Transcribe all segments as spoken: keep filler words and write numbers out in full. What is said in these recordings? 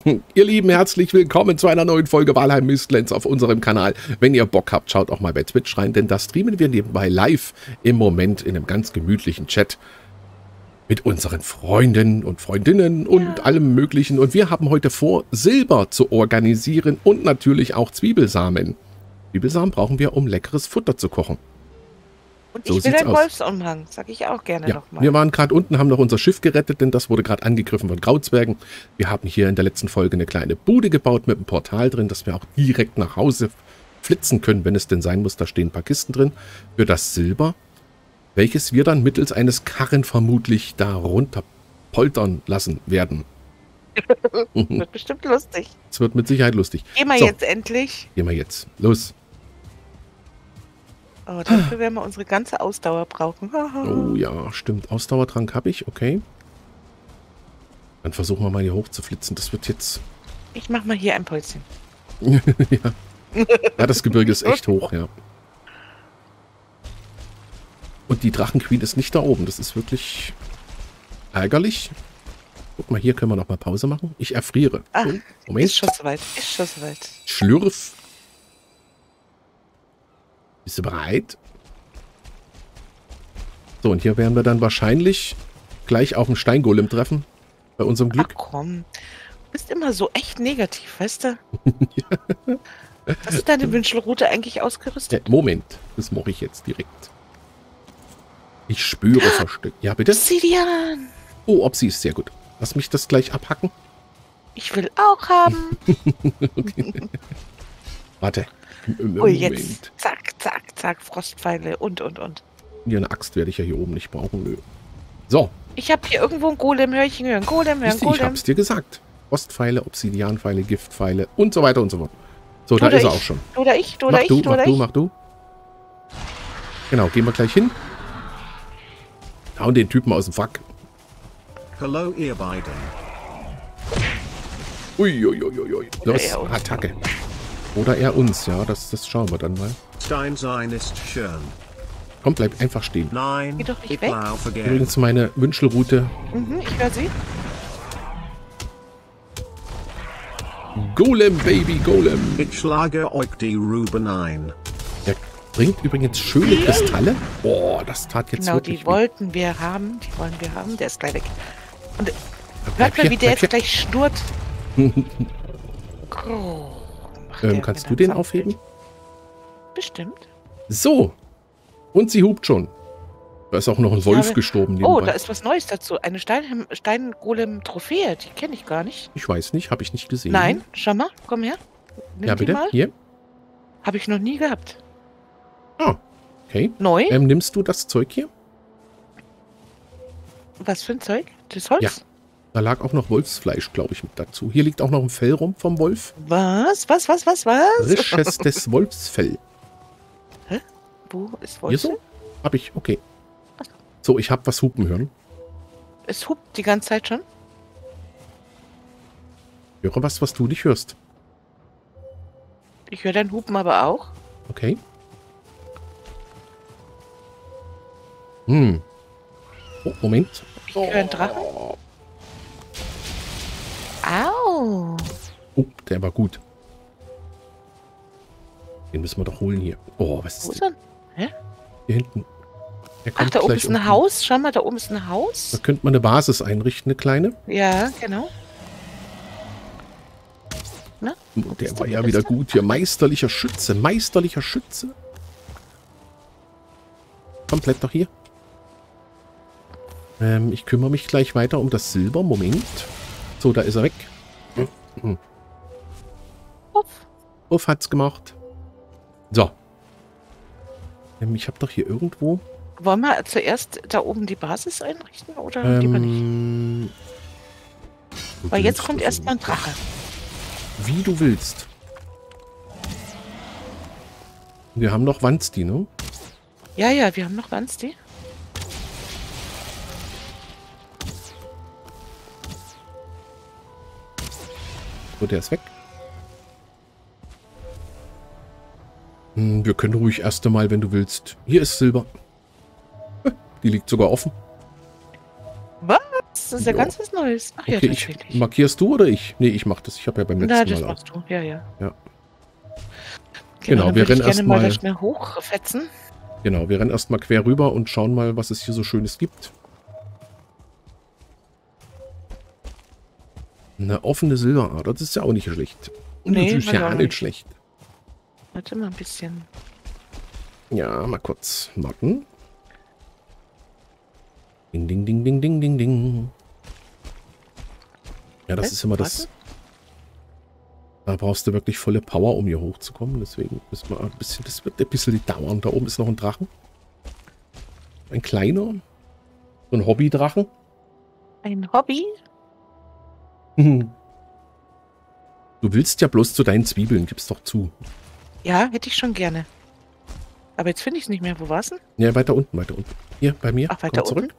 Ihr Lieben, herzlich willkommen zu einer neuen Folge Valheim Mistlands auf unserem Kanal. Wenn ihr Bock habt, schaut auch mal bei Twitch rein, denn da streamen wir nebenbei live im Moment in einem ganz gemütlichen Chat mit unseren Freunden und Freundinnen und ja. allem Möglichen. Und wir haben heute vor, Silber zu organisieren und natürlich auch Zwiebelsamen. Zwiebelsamen brauchen wir, um leckeres Futter zu kochen. Und ich so will einen Wolfsumhang, sag ich auch gerne ja, nochmal. Wir waren gerade unten, haben noch unser Schiff gerettet, denn das wurde gerade angegriffen von Grauzwergen. Wir haben hier in der letzten Folge eine kleine Bude gebaut mit einem Portal drin, dass wir auch direkt nach Hause flitzen können, wenn es denn sein muss. Da stehen ein paar Kisten drin für das Silber, welches wir dann mittels eines Karren vermutlich da runter poltern lassen werden. Wird bestimmt lustig. Es wird mit Sicherheit lustig. Gehen wir so, jetzt endlich. Gehen wir jetzt. Los. Oh, dafür werden wir unsere ganze Ausdauer brauchen. Oh ja, stimmt. Ausdauertrank habe ich, okay. Dann versuchen wir mal hier hoch zu flitzen. Das wird jetzt... Ich mach mal hier ein Polzchen. ja. ja, das Gebirge ist echt hoch, ja. Und die Drachenqueen ist nicht da oben. Das ist wirklich ärgerlich. Guck mal, hier können wir noch mal Pause machen. Ich erfriere. Ach, Moment. Ist schon soweit. Ist schon soweit. Schlürf. Bist du bereit? So, und hier werden wir dann wahrscheinlich gleich auf einen Steingolem treffen. Bei unserem Glück. Ach komm. Du bist immer so echt negativ, weißt du? ja. Hast du deine Wünschelrute eigentlich ausgerüstet? Ja, Moment. Das mache ich jetzt direkt. Ich spüre versteckt. Ja, bitte? Obsidian! Oh, Obsi ist sehr gut. Lass mich das gleich abhacken. Ich will auch haben. okay. Warte. Oh, jetzt. Zack, zack, zack. Frostpfeile und, und, und. Hier eine Axt werde ich ja hier oben nicht brauchen. Nö. So. Ich habe hier irgendwo ein Golem, hör ich hören. Golem, hören, Golem. Ich hab's dir gesagt. Frostpfeile, Obsidianpfeile, Giftpfeile und so weiter und so fort. So, da ist er auch schon. Oder ich, oder ich, du, oder mach ich. du, mach du. Genau, gehen wir gleich hin. Hauen den Typen aus dem Wrack. Hallo, ihr beiden. Uiuiuiui. Los, Attacke. Oder er uns, ja, das, das schauen wir dann mal. Dein Sein ist schön. Komm, bleib einfach stehen. Nein, geh doch nicht weg. Übrigens meine Wünschelrute. Mhm, ich höre sie. Golem, Baby, Golem. Ich schlage euch die Ruben ein. Der bringt übrigens schöne Kristalle. Boah, das tat jetzt genau, wirklich die wollten wir haben. Die wollen wir haben. Der ist gleich weg. Und bleib hört mal, wie der jetzt hier. gleich schnurrt. oh, ähm, kannst du den aufheben? Bestimmt. So. Und sie hupt schon. Da ist auch noch ein Wolf habe... gestorben. Nebenbei. Oh, da ist was Neues dazu. Eine Stein Steingolem-Trophäe. Die kenne ich gar nicht. Ich weiß nicht. Habe ich nicht gesehen. Nein, schau mal. Komm her. Nimm ja, bitte. Mal. Hier. Habe ich noch nie gehabt. Ah, okay. Neu? Ähm, nimmst du das Zeug hier? Was für ein Zeug? Das Holz? Ja. Da lag auch noch Wolfsfleisch, glaube ich, mit dazu. Hier liegt auch noch ein Fell rum vom Wolf. Was? Was, was, was, was? Frisches des Wolfsfell. Hä? Wo ist Wolf? Hier so? Hab ich, okay. So, ich hab was hupen hören. Es hupt die ganze Zeit schon? Ich höre was, was du nicht hörst. Ich höre dein Hupen aber auch. Okay. Hm. Oh, Moment. Ich höre einen Drachen. Au. Oh, der war gut. Den müssen wir doch holen hier. Oh, was ist, Wo ist er? Hä? Hier hinten. Ach, da oben ist ein unten. Haus. Schau mal, da oben ist ein Haus. Da könnte man eine Basis einrichten, eine kleine. Ja, genau. Na? Oh, der war ja wieder gut hier. Meisterlicher Schütze. Meisterlicher Schütze. Komplett doch hier. Ähm, ich kümmere mich gleich weiter um das Silber. Moment. So, da ist er weg. Hm. Uff. Uff hat's gemacht. So. Ähm, ich habe doch hier irgendwo... Wollen wir zuerst da oben die Basis einrichten oder ähm, lieber nicht? Weil jetzt kommt erstmal ein Drache. Wie du willst. Wir haben noch Wansti, ne? Ja, ja, wir haben noch Wansti. So, der ist weg. Hm, wir können ruhig erst einmal, wenn du willst. Hier ist Silber. Die liegt sogar offen. Was? was? Das ist ja, ja ganz was Neues. Ach ja, okay, ich, markierst du oder ich? Nee, ich mach das. Ich habe ja beim letzten Na, Mal das auch. machst du. Ja, ja. Ja. Genau, Genau, wir rennen erstmal mal erstmal. schnell hochfetzen. Genau, wir rennen erstmal quer rüber und schauen mal, was es hier so Schönes gibt. Eine offene Silberader, das ist ja auch nicht schlecht. Und Nee, das ist ja auch auch nicht nicht. schlecht. Warte mal ein bisschen. Ja, mal kurz warten. Ding, ding, ding, ding, ding, ding, ding. Ja, das Was? ist immer das. Warte. Da brauchst du wirklich volle Power, um hier hochzukommen. Deswegen müssen wir ein bisschen, das wird ein bisschen dauern. Da oben ist noch ein Drachen. Ein kleiner. So ein Hobbydrachen. Ein Hobby? Du willst ja bloß zu deinen Zwiebeln, gib's doch zu. Ja, hätte ich schon gerne. Aber jetzt finde ich es nicht mehr. Wo war's denn? Ja, weiter unten, weiter unten. Hier, bei mir. Ach, weiter Komm zurück.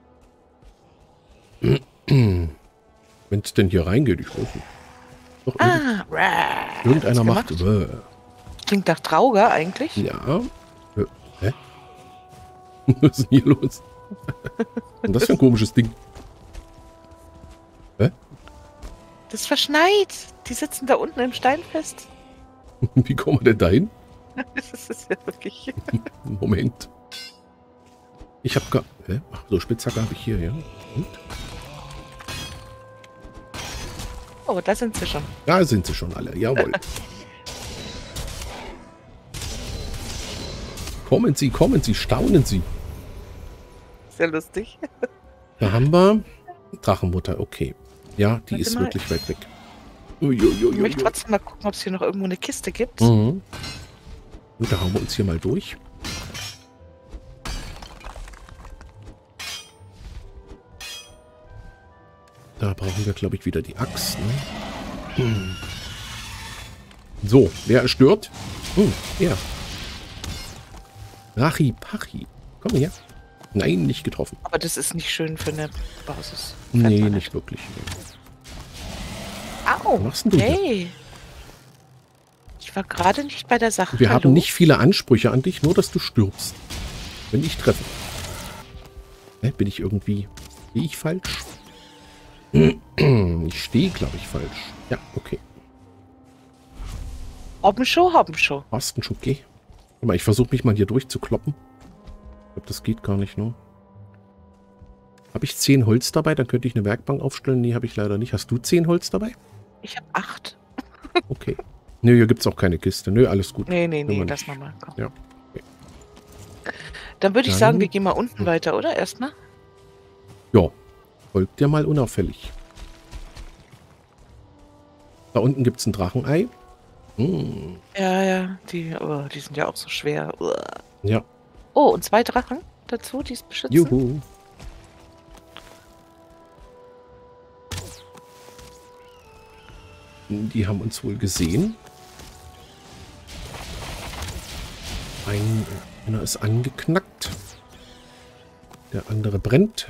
Wenn es denn hier reingeht, ich weiß nicht. Doch, Ah, irgend- rah, irgendeiner hat's macht. gemacht. Äh, Klingt nach Trauger eigentlich. ja. Äh, hä? Was ist denn hier los? Was ist das für ein komisches Ding? Hä? Das ist verschneit. Die sitzen da unten im Stein fest. Wie kommen wir denn da hin? Das ist ja wirklich... Moment. Ich hab gar. Hä? Ach, so Spitzhacke habe ich hier, ja. Und? Oh, da sind sie schon. Da sind sie schon alle, jawohl. Kommen Sie, kommen Sie, staunen Sie. Sehr lustig. Da haben wir Drachenmutter, okay. Ja, die Warte ist mal. wirklich weit weg. Ich Uiuiuiui. möchte trotzdem mal gucken, ob es hier noch irgendwo eine Kiste gibt. Mhm. Und da hauen wir uns hier mal durch. Da brauchen wir, glaube ich, wieder die Axt. Ne? Hm. So, wer stört? Hm, er. Rachi Pachi. Komm her. Nein, nicht getroffen. Aber das ist nicht schön für eine Basis. Nee, Fällt mir nicht wirklich. Au, Was machst denn du hier? hey. Ich war gerade nicht bei der Sache. Wir Hallo? haben nicht viele Ansprüche an dich, nur dass du stirbst. Wenn ich treffe. Ne, bin ich irgendwie... Stehe ich falsch? Ich stehe, glaube ich, falsch. Ja, okay. Hoppenshow, Hoppenshow. Warst du schon okay? Guck mal, ich versuche mich mal hier durchzukloppen. Ich glaube, das geht gar nicht, ne? Habe ich zehn Holz dabei? Dann könnte ich eine Werkbank aufstellen. Nee, habe ich leider nicht. Hast du zehn Holz dabei? Ich habe acht. Okay. Nö, hier gibt es auch keine Kiste. Nö, alles gut. Nee, nee, nee, wir lass nicht. mal mal. Komm. Ja. Okay. Dann würde ich Dann- sagen, wir gehen mal unten weiter, oder? Erstmal? Ja, folgt dir mal unauffällig. Da unten gibt es ein Drachenei. Hm, Ja, ja. Die, oh, die sind ja auch so schwer. Uah. ja, Oh, und zwei Drachen dazu, die es beschützen. juhu. Die haben uns wohl gesehen. Ein, einer ist angeknackt. Der andere brennt.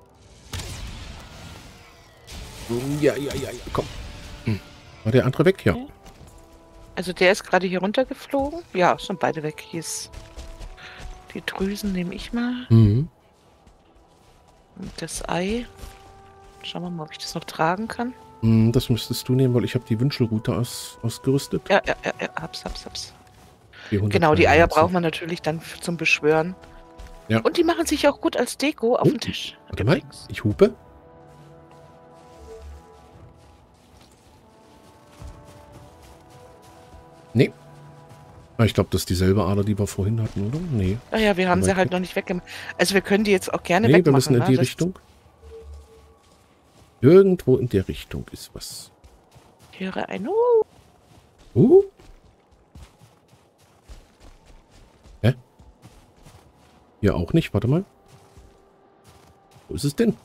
Ja, ja, ja, ja, komm. Hm. War der andere weg? Ja. Okay. Also der ist gerade hier runtergeflogen. Ja, sind beide weg. Hier ist die Drüsen, nehme ich mal. Mhm. Und das Ei. Schauen wir mal, ob ich das noch tragen kann. Hm, das müsstest du nehmen, weil ich habe die Wünschelrute aus, ausgerüstet. Ja, ja, ja, ja. Hab's, hab's, hab's. vierhundert Genau, die Eier dreiundneunzig. braucht man natürlich dann f- zum Beschwören. Ja. Und die machen sich auch gut als Deko auf Oh, dem Tisch. Warte mal, übrigens. ich hupe. Nee. Ah, ich glaube, das ist dieselbe Ader, die wir vorhin hatten, oder? Nee. Naja, wir haben Aber sie ich- halt noch nicht weggemacht. Also wir können die jetzt auch gerne Nee, wir wegmachen. müssen in ne? die Das- Richtung. Irgendwo in der Richtung ist was. Ich höre ein uh, Uh. Hä? Hier auch nicht, warte mal. Wo ist es denn?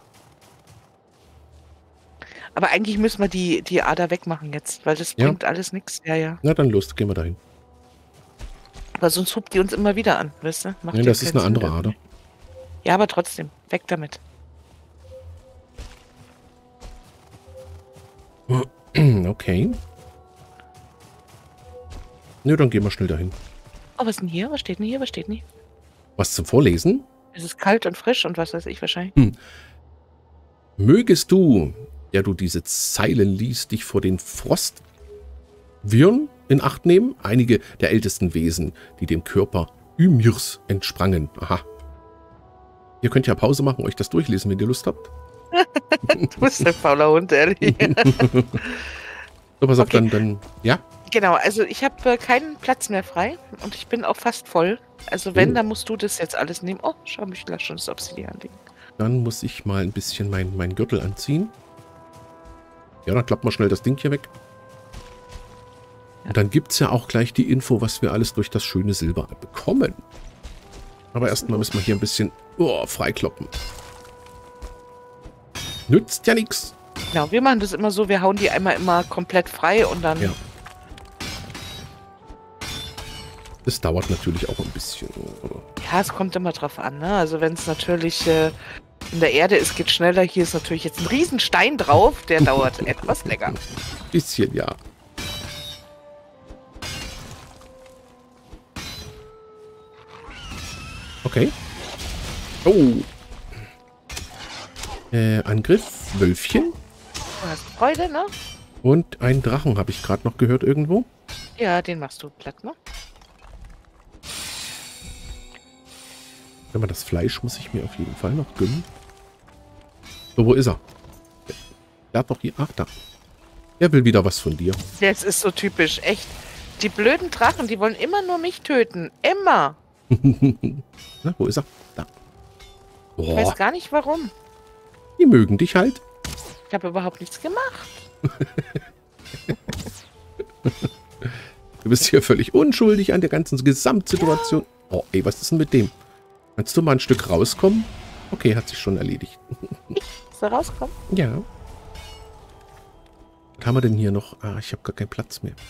Aber eigentlich müssen wir die, die Ader wegmachen jetzt, weil das Ja. bringt alles nichts. Ja, ja. Na dann los, gehen wir dahin. Aber sonst hupt die uns immer wieder an, weißt du? Macht Nein, ja das ist keinen eine andere Sinn Ader. irgendwie. Ja, aber trotzdem, weg damit. Okay. Nö, dann gehen wir schnell dahin. Oh, was ist denn hier? Was steht denn hier? Was steht denn hier? Was zum Vorlesen? Es ist kalt und frisch und was weiß ich wahrscheinlich. Mögest du, der du diese Zeilen liest, dich vor den Frostwirren in Acht nehmen? Einige der ältesten Wesen, die dem Körper Ymirs entsprangen. Aha. Ihr könnt ja Pause machen, euch das durchlesen, wenn ihr Lust habt. Du bist ein fauler Hund, ehrlich. So, pass auf, Okay. dann, dann, ja. Genau, also ich habe äh, keinen Platz mehr frei und ich bin auch fast voll. Also wenn, Oh. dann musst du das jetzt alles nehmen. Oh, schau mich, lass schon das Obsidian legen. Dann muss ich mal ein bisschen meinen mein Gürtel anziehen. Ja, dann klappt mal schnell das Ding hier weg. Und dann gibt es ja auch gleich die Info, was wir alles durch das schöne Silber bekommen. Aber erstmal müssen wir hier ein bisschen oh, freikloppen. Nützt ja nichts. Genau, wir machen das immer so, wir hauen die einmal immer komplett frei und dann... Ja. Das dauert natürlich auch ein bisschen. Ja, es kommt immer drauf an, ne? Also wenn es natürlich äh, in der Erde ist, geht schneller. Hier ist natürlich jetzt ein Riesenstein drauf, der dauert etwas länger. Bisschen, ja. Okay. Oh. Äh, Angriff, Wölfchen. Du hast Freude, ne? Und einen Drachen habe ich gerade noch gehört irgendwo. Ja, den machst du platt, ne? Aber das Fleisch muss ich mir auf jeden Fall noch gönnen. So, wo ist er? Der hat doch hier... Ach, da. Er will wieder was von dir. Das ist so typisch, echt. Die blöden Drachen, die wollen immer nur mich töten. Immer. Na, wo ist er? Da. Ich Boah, weiß gar nicht, warum. die mögen dich halt. Ich habe überhaupt nichts gemacht. Du bist hier völlig unschuldig an der ganzen Gesamtsituation. Oh, ey, was ist denn mit dem? Kannst du mal ein Stück rauskommen? Okay, hat sich schon erledigt. Ist er rauskommen? Ja. Was haben wir denn hier noch? Ah, ich habe gar keinen Platz mehr.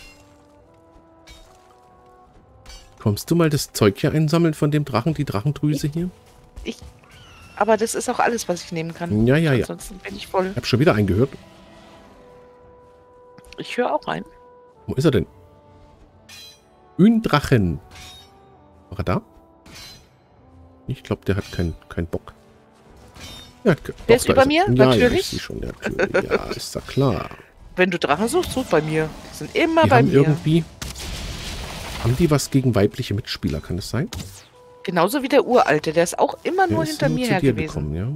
Kommst du mal das Zeug hier einsammeln von dem Drachen, die Drachendrüse hier? Ich. Aber das ist auch alles, was ich nehmen kann. Ja, ja, ja. Ansonsten bin ich voll. Ich habe schon wieder eingehört. Ich höre auch rein. Wo ist er denn? Ündrachen. War er da? Ich glaube, der hat keinen kein Bock. Ja, Der doch, ist da über er. mir, Ja, natürlich. Ja, ich sehe schon, natürlich. Ja, ist ja klar. Wenn du Drachen suchst, such bei mir. Die sind immer Die bei haben mir. irgendwie... Haben die was gegen weibliche Mitspieler, kann das sein? Genauso wie der Uralte. Der ist auch immer Der nur ist hinter nur mir zu her dir gewesen. gekommen, ja.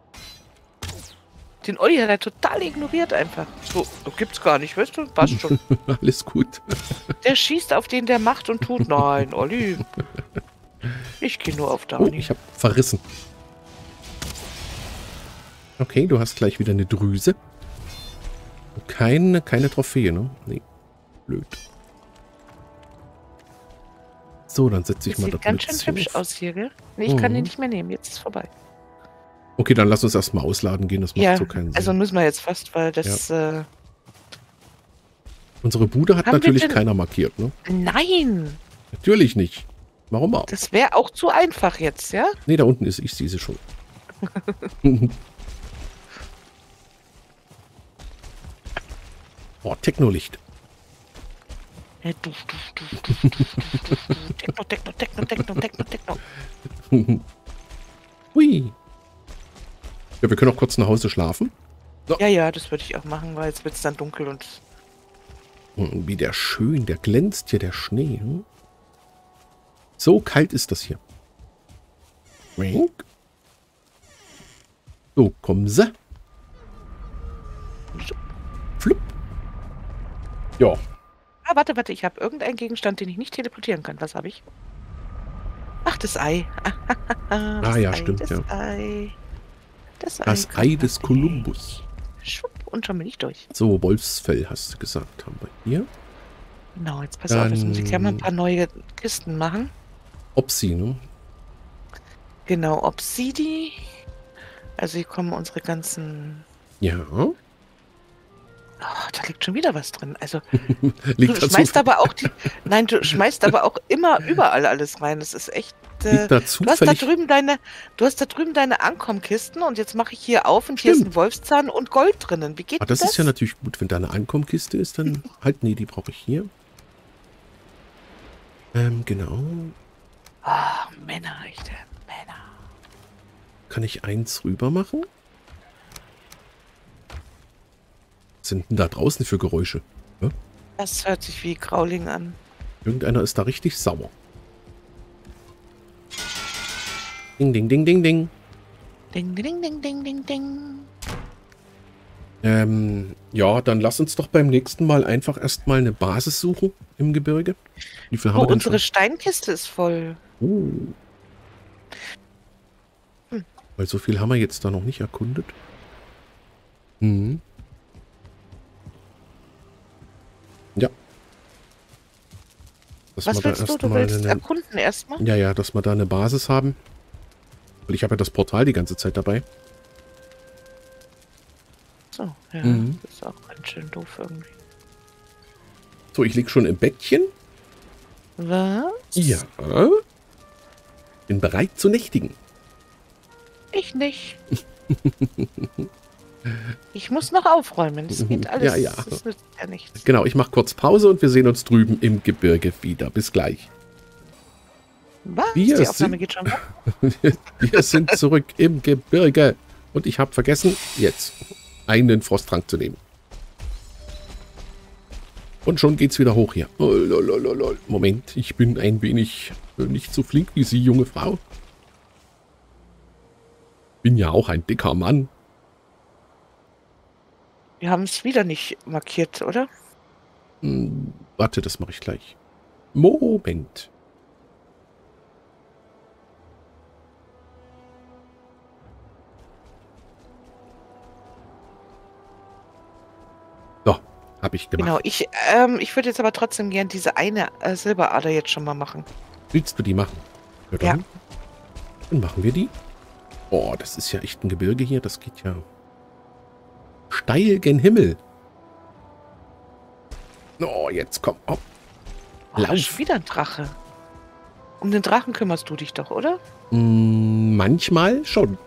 Den Olli hat er total ignoriert einfach. So, gibt's gar nicht, weißt du? Passt schon. Alles gut. Der schießt auf den, der macht und tut. Nein, Olli. Ich gehe nur auf Oh, Dani. ich habe verrissen. Okay, du hast gleich wieder eine Drüse. Keine, keine Trophäe, ne? Nee. Blöd. So, dann setze ich Das mal sieht das ganz schön Mützchen hübsch auf. aus hier, gell? Nee, ich kann Mhm. den nicht mehr nehmen. Jetzt ist es vorbei. Okay, dann lass uns erstmal ausladen gehen. Das macht Ja, so keinen Sinn. also müssen wir jetzt fast, weil das... Äh, Unsere Bude hat Haben wir natürlich denn- keiner markiert, ne? nein! Natürlich nicht. Warum auch? Das wäre auch zu einfach jetzt, ja? Nee, da unten ist, ich sehe sie schon. Oh, Technolicht. Ja, du, du, du, du, du, du, du. Techno, Techno, Techno, Techno, Techno, Techno. Hui. Ja, wir können auch kurz nach Hause schlafen. Ja, ja, das würde ich auch machen, weil jetzt wird es dann dunkel und... Hm, Wie der schön, der glänzt hier, der Schnee. Hm? So kalt ist das hier. Wink. So, kommen sie. Flupp. Ja. Ah, warte, warte, ich habe irgendeinen Gegenstand, den ich nicht teleportieren kann. Was habe ich? Ach, das Ei. Das Ah ja, Ei, stimmt, das ja. Ei. Das Ei, Das kommt Ei des auf den- Kolumbus. Schwupp, und schon bin ich durch. So, Wolfsfell hast du gesagt, haben wir hier. Genau, jetzt pass auf, jetzt muss ich ja mal ein Dann- paar neue Kisten machen. Opsi, ne? Genau, Obsidi. Also hier kommen unsere ganzen... Ja. Oh, da liegt schon wieder was drin. Also Liegt du da, schmeißt zu, aber auch die... Nein, du schmeißt aber auch immer überall alles rein. Das ist echt... Äh, liegt da du hast da zufällig... drüben deine, du hast da drüben deine Ankommkisten und jetzt mache ich hier auf und hier ist Stimmt. ein Wolfszahn und Gold drinnen. Wie geht Ah, das das? ist ja natürlich gut, wenn da eine Ankommkiste ist, dann halt, nee, die brauche ich hier. Ähm, genau. Ah, Männer, echte Männer. Kann ich eins rüber machen? Was sind denn da draußen für Geräusche? Ja? Das hört sich wie Growling an. Irgendeiner ist da richtig sauer. Ding, ding, ding, ding, ding. Ding, ding, ding, ding, ding, ding. Ähm, ja, dann lass uns doch beim nächsten Mal einfach erstmal eine Basis suchen im Gebirge. Wie viel haben Oh, wir denn unsere schon? Steinkiste ist voll. Oh. Hm. Weil so viel haben wir jetzt da noch nicht erkundet. Mhm. Ja. Dass Was wir da willst du? erst Du mal willst eine, erkunden erstmal? ja, ja, dass wir da eine Basis haben. Weil ich habe ja das Portal die ganze Zeit dabei. So, ja. Mhm. Das ist auch ganz schön doof irgendwie. So, ich lieg schon im Bettchen. Was? Ja. Bin bereit zu nächtigen. Ich nicht. Ich muss noch aufräumen. Das geht alles. Ja, ja. Das nützt ja nichts. Genau, ich mache kurz Pause und wir sehen uns drüben im Gebirge wieder. Bis gleich. Was? Wir Die Aufnahme sind- geht schon weg? Wir sind zurück im Gebirge. Und ich habe vergessen, jetzt einen Frosttrank zu nehmen. Und schon geht's wieder hoch hier. Oh, lolololol. Moment, ich bin ein wenig äh, nicht so flink wie Sie, junge Frau. Bin ja auch ein dicker Mann. Wir haben es wieder nicht markiert, oder? Hm, warte, das mache ich gleich. Moment. So, habe ich gemacht. Genau. Ich, ähm, ich würde jetzt aber trotzdem gern diese eine äh, Silberader jetzt schon mal machen. Willst du die machen? Ja, dann, dann machen wir die. Oh, das ist ja echt ein Gebirge hier. Das geht ja steil gen Himmel. Oh, jetzt komm. Oh. Oh, Lauf. schon wieder ein Drache. Um den Drachen kümmerst du dich doch, oder? Mm, manchmal schon.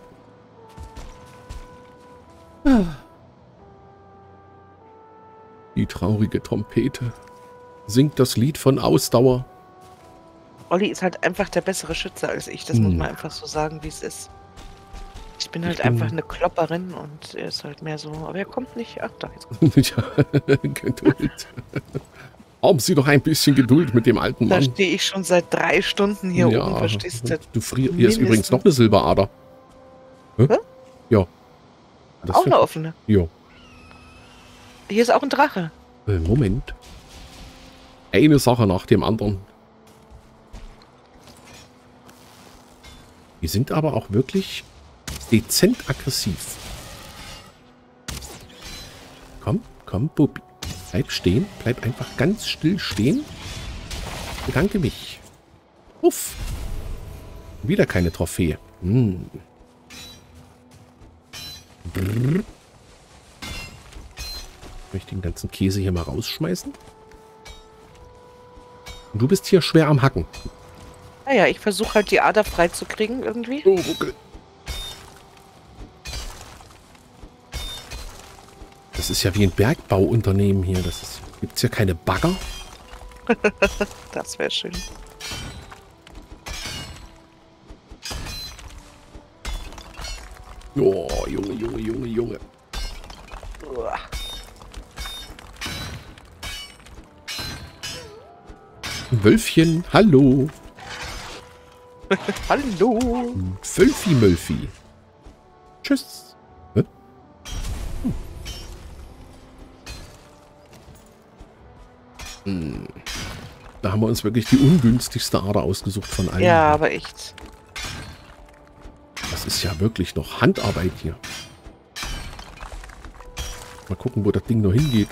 Die traurige Trompete singt das Lied von Ausdauer. Olli ist halt einfach der bessere Schütze als ich. Das muss Hm. man einfach so sagen, wie es ist. Ich bin halt Ich bin- einfach eine Klopperin und er ist halt mehr so. Aber er kommt nicht. Ach, da jetzt. Ja, Geduld. Haben Sie doch ein bisschen Geduld mit dem alten Da Mann. stehe ich schon seit drei Stunden hier oben, verstehst du? Du frierst. Hier ist übrigens Mindestens. noch eine Silberader. Hä? Hä? Ja. Das Auch für- eine offene. Ja. Hier ist auch ein Drache. Äh, Moment. Eine Sache nach dem anderen. Die sind aber auch wirklich dezent aggressiv. Komm, komm, Bubi. Bleib stehen. Bleib einfach ganz still stehen. Bedanke mich. Uff. Wieder keine Trophäe. Hm. Brrr. Ich möchte den ganzen Käse hier mal rausschmeißen. Und du bist hier schwer am Hacken. Naja, ich versuche halt die Ader freizukriegen irgendwie. Oh, Ruckel. Das ist ja wie ein Bergbauunternehmen hier. Das ist, gibt's ja keine Bagger. Das wäre schön. Oh, Junge, Junge, Junge, Junge. Uah. Wölfchen, hallo. Hallo. Wölfi Mölfi. Tschüss. Hä? Hm. Hm. Da haben wir uns wirklich die ungünstigste Ader ausgesucht von allen. Ja, aber echt. Das ist ja wirklich noch Handarbeit hier. Mal gucken, wo das Ding noch hingeht.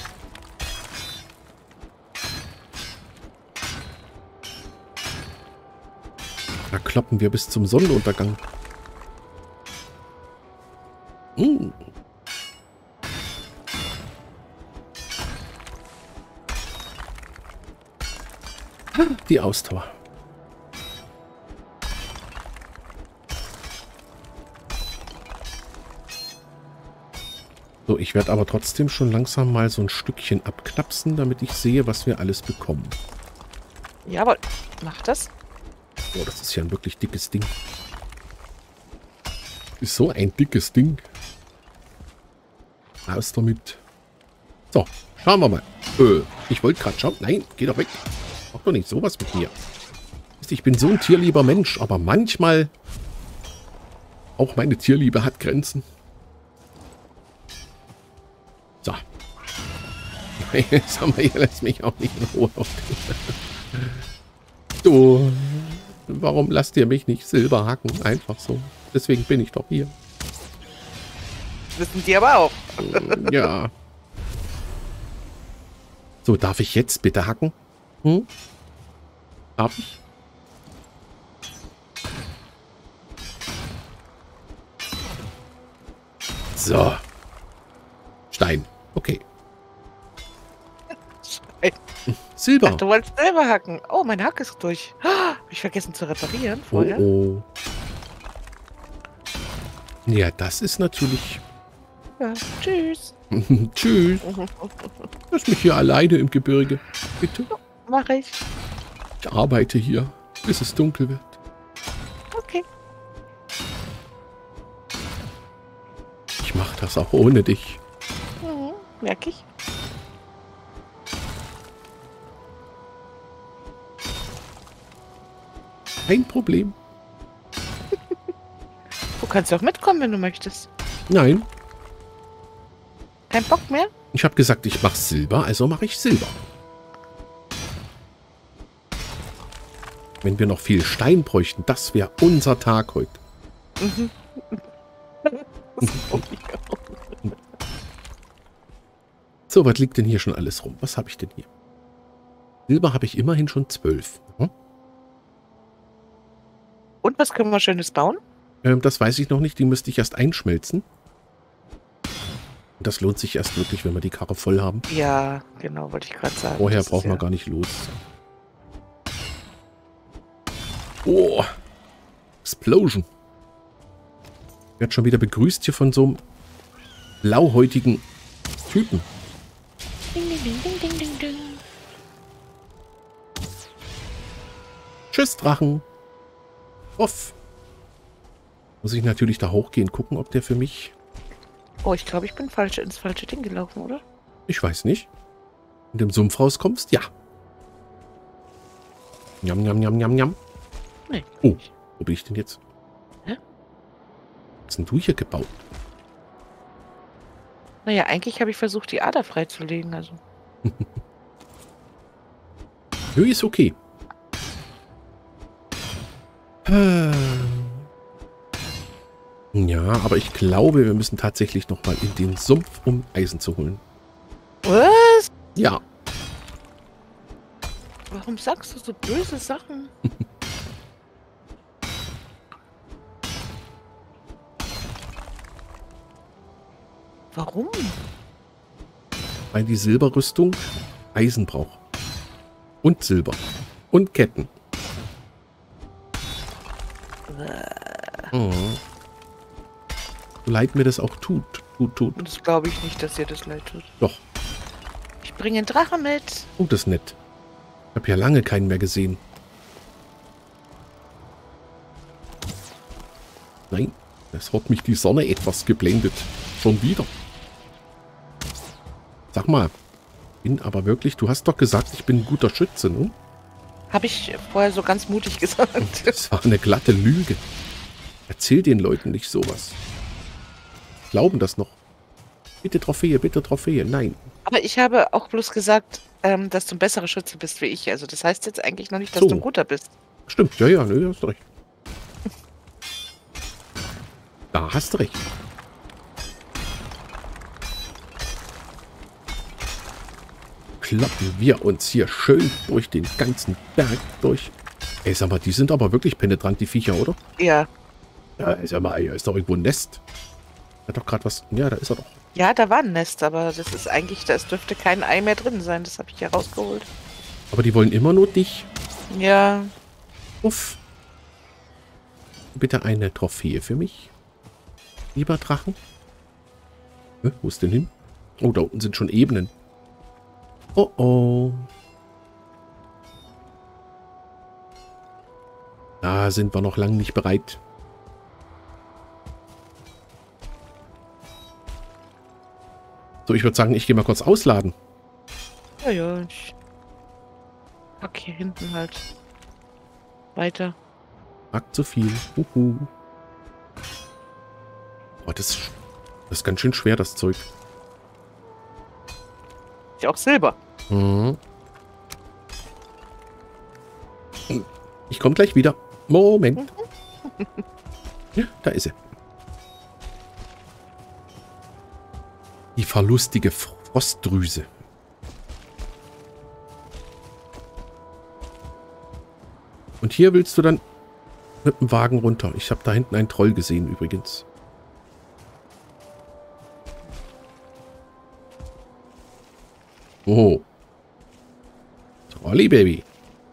Da kloppen wir bis zum Sonnenuntergang. Mm. Die Ausdauer. So, ich werde aber trotzdem schon langsam mal so ein Stückchen abknapsen, damit ich sehe, was wir alles bekommen. Jawohl. Mach das. Oh, das ist ja ein wirklich dickes Ding. Ist so ein dickes Ding. Raus damit. So, schauen wir mal. Äh, ich wollte gerade schauen. Nein, geh doch weg. Mach doch nicht sowas mit mir. Ich bin so ein tierlieber Mensch, aber manchmal auch meine Tierliebe hat Grenzen. So. Sag mal, ihr lässt mich auch nicht in Ruhe auf den. Du, warum lasst ihr mich nicht Silber hacken? Einfach so. Deswegen bin ich doch hier. Wissen die aber auch. Ja. So, darf ich jetzt bitte hacken? Hm? Darf ich? So. Stein. Okay. Stein. Silber. Ach, du wolltest selber hacken. Oh, mein Hack ist durch. Hab ich vergessen zu reparieren vorher. Oh, oh. Ja, das ist natürlich... Ja, tschüss. Tschüss. Lass mich hier alleine im Gebirge. Bitte. Mach ich. Ich arbeite hier, bis es dunkel wird. Okay. Ich mach das auch ohne dich. Mhm, merk ich. Kein Problem. Du kannst auch mitkommen, wenn du möchtest. Nein, Kein Bock mehr? ich habe gesagt, ich mache Silber, also mache ich Silber. Wenn wir noch viel Stein bräuchten, das wäre unser Tag heute. Mhm. So, was liegt denn hier schon alles rum? Was habe ich denn hier? Silber habe ich immerhin schon zwölf. Hm? Und was können wir Schönes bauen? Ähm, das weiß ich noch nicht. Die müsste ich erst einschmelzen. Und das lohnt sich erst wirklich, wenn wir die Karre voll haben. Ja, genau, wollte ich gerade sagen. Vorher Das brauchen ist wir ja- gar nicht los. Oh. Explosion. Ich werde schon wieder begrüßt hier von so einem blauhäutigen Typen. Ding, ding, ding, ding, ding, ding, ding. Tschüss, Drachen. Uff. Muss ich natürlich da hochgehen, gucken, ob der für mich... Oh, ich glaube, ich bin falsch ins falsche Ding gelaufen, oder? Ich weiß nicht. In dem Sumpf rauskommst? Ja. Njam, njam, njam, njam, njam. Nee. Oh, wo bin ich denn jetzt? Hä? Was hast denn du hier gebaut? Naja, eigentlich habe ich versucht, die Ader freizulegen, also. Nö, ist okay. Ja, aber ich glaube, wir müssen tatsächlich nochmal in den Sumpf, um Eisen zu holen. Was? Ja, Warum sagst du so böse Sachen? Warum? weil die Silberrüstung Eisen braucht. Und Silber. Und Ketten. Mhm. So leid mir das auch tut. Tut, tut. Und das glaube ich nicht, dass ihr das leid tut. Doch. Ich bringe einen Drache mit. Oh, das ist nett. Ich habe ja lange keinen mehr gesehen. Nein, es hat mich die Sonne etwas geblendet. Schon wieder. Sag mal, bin aber wirklich, du hast doch gesagt, ich bin ein guter Schütze, ne? Habe ich vorher so ganz mutig gesagt. Das war eine glatte Lüge. Erzähl den Leuten nicht sowas. Glauben das noch. Bitte Trophäe, bitte Trophäe. Nein. Aber ich habe auch bloß gesagt, ähm, dass du ein besserer Schütze bist wie ich. Also das heißt jetzt eigentlich noch nicht, dass So. du ein guter bist. Stimmt, ja, ja, ne, hast recht. Da hast du recht. Kloppen wir uns hier schön durch den ganzen Berg durch. Ey, sag mal, die sind aber wirklich penetrant, die Viecher, oder? Ja. Ja, sag mal, hier ist doch irgendwo ein Nest. Hat doch gerade was... Ja, da ist er doch. Ja, da war ein Nest, aber das ist eigentlich, da dürfte kein Ei mehr drin sein. Das habe ich ja rausgeholt. Aber die wollen immer nur dich. Ja. Uff. Bitte eine Trophäe für mich. Lieber Drachen. Hä, wo ist denn hin? Oh, da unten sind schon Ebenen. Oh, oh. Da sind wir noch lange nicht bereit. So, ich würde sagen, ich gehe mal kurz ausladen. Ja, ja. Ich pack hier hinten halt weiter. Packt zu viel. Uhu. Oh, das, das ist ganz schön schwer, das Zeug. Ist ja auch Silber. Mhm. Ich komme gleich wieder. Moment. Ja, da ist sie. Die verlustige Frostdrüse. Und hier willst du dann mit dem Wagen runter. Ich habe da hinten einen Troll gesehen übrigens. Oh. Trolli, Baby.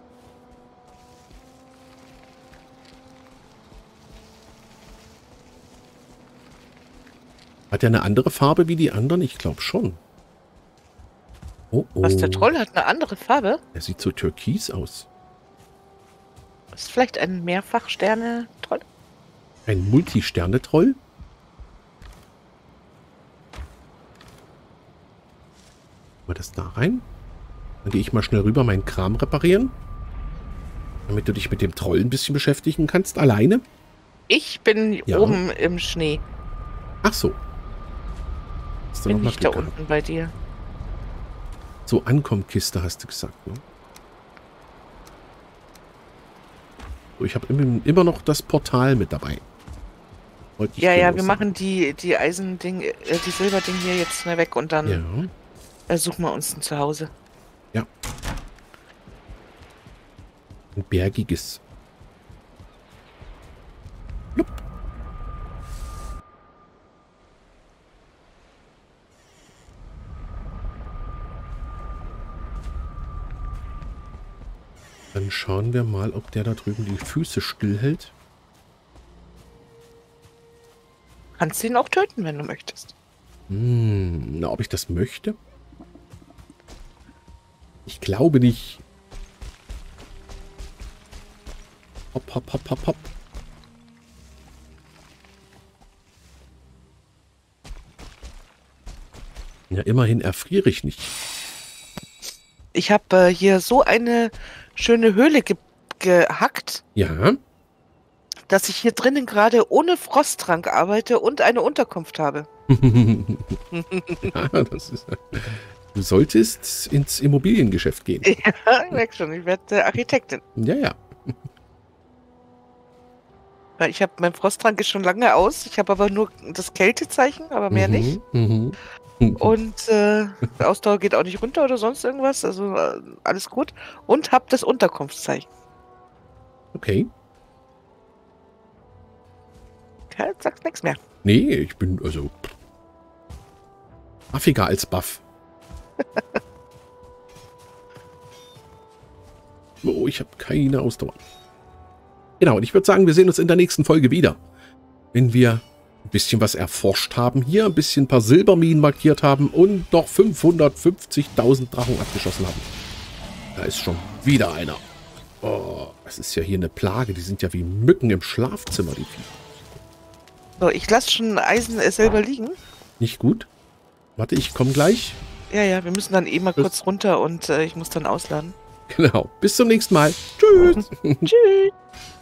Hat er eine andere Farbe wie die anderen? Ich glaube schon. Oh, oh. Was, der Troll hat eine andere Farbe? Er sieht so türkis aus. Ist vielleicht ein Mehrfach-Sterne-Troll? Ein Multisterne-Troll? Mal das da rein. Dann gehe ich mal schnell rüber meinen Kram reparieren. Damit du dich mit dem Troll ein bisschen beschäftigen kannst. Alleine. Ich bin Ja. oben im Schnee. Ach so. Hast du Bin noch mal nicht da Glück gehabt. unten bei dir. So, Ankommkiste hast du gesagt, ne? So, ich habe immer, immer noch das Portal mit dabei. Wollte ich Ja, dir ja, noch wir sagen. machen die, die Eisending, äh, die Silberding hier jetzt schnell weg und dann Ja, äh, suchen wir uns ein Zuhause. ein bergiges. Blub. Dann schauen wir mal, ob der da drüben die Füße stillhält. Kannst ihn auch töten, wenn du möchtest. Hm, na, ob ich das möchte? Ich glaube nicht. Hopp, hopp, hopp, hopp, hopp. Ja, immerhin erfriere ich nicht. Ich habe äh, hier so eine schöne Höhle ge gehackt, Ja, dass ich hier drinnen gerade ohne Frosttrank arbeite und eine Unterkunft habe. ja das ist, du solltest ins Immobiliengeschäft gehen. Ja, ich merke schon, ich werde äh, Architektin. Ja, ja. Weil ich habe, mein Frosttrank ist schon lange aus. Ich habe aber nur das Kältezeichen, aber mehr Mhm, nicht. mhm. Und äh, Ausdauer geht auch nicht runter oder sonst irgendwas. Also äh, alles gut. Und habe das Unterkunftszeichen. Okay. Ja, jetzt sagst nichts mehr. Nee, ich bin also affiger als Buff. Oh, ich habe keine Ausdauer. Genau, und ich würde sagen, wir sehen uns in der nächsten Folge wieder. Wenn wir ein bisschen was erforscht haben, hier ein bisschen ein paar Silberminen markiert haben und noch fünfhundertfünfzigtausend Drachen abgeschossen haben. Da ist schon wieder einer. Oh, es ist ja hier eine Plage. Die sind ja wie Mücken im Schlafzimmer, die Viecher. So, ich lasse schon Eisen äh, selber liegen. Nicht gut. Warte, ich komme gleich. Ja, ja, wir müssen dann eh mal Bis- kurz runter und äh, ich muss dann ausladen. Genau. Bis zum nächsten Mal. Tschüss. Tschüss.